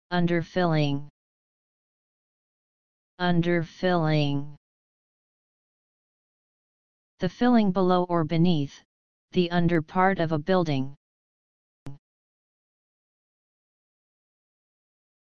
Underfilling. Underfilling. The filling below or beneath, the under part of a building.